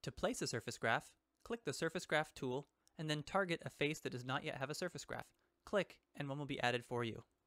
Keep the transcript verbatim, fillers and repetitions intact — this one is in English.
To place a surface graph, click the Surface Graph tool, and then target a face that does not yet have a surface graph. Click, and one will be added for you.